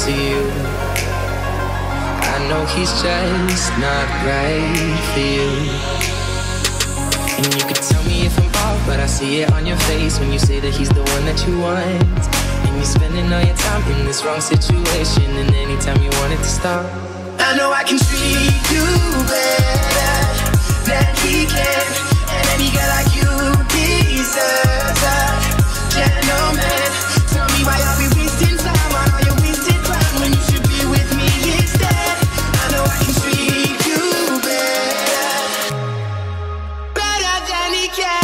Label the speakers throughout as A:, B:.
A: to you. I know he's just not right for you. And you can tell me if I'm off, but I see it on your face when you say that he's the one that you want. And you're spending all your time in this wrong situation, and anytime you want it to stop. I know I can treat you better than he can, and any girl like you deserves a gentleman. Tell me why I'll be wasting time on all your wasted pride when you should be with me instead. I know I can treat you better, better than he can.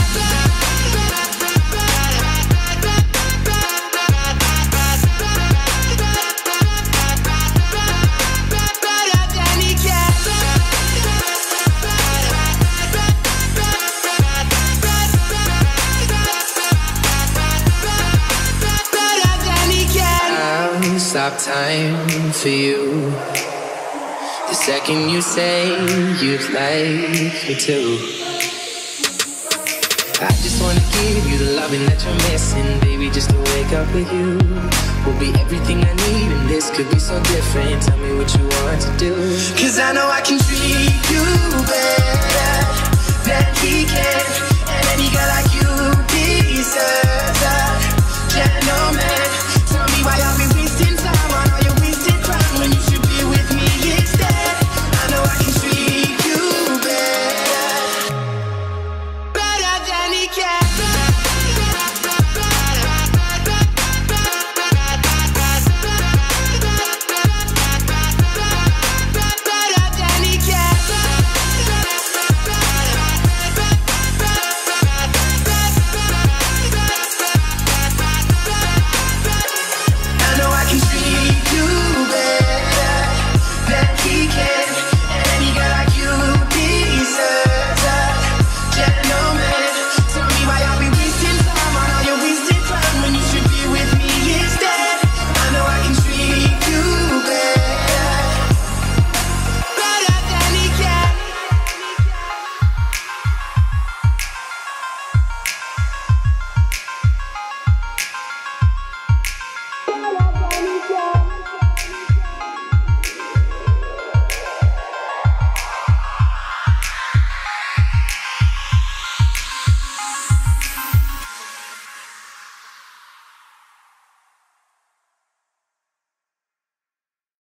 A: Stop time for you the second you say you'd like me to. I just wanna give you the loving that you're missing, baby, just to wake up with you will be everything I need, and this could be so different. Tell me what you want to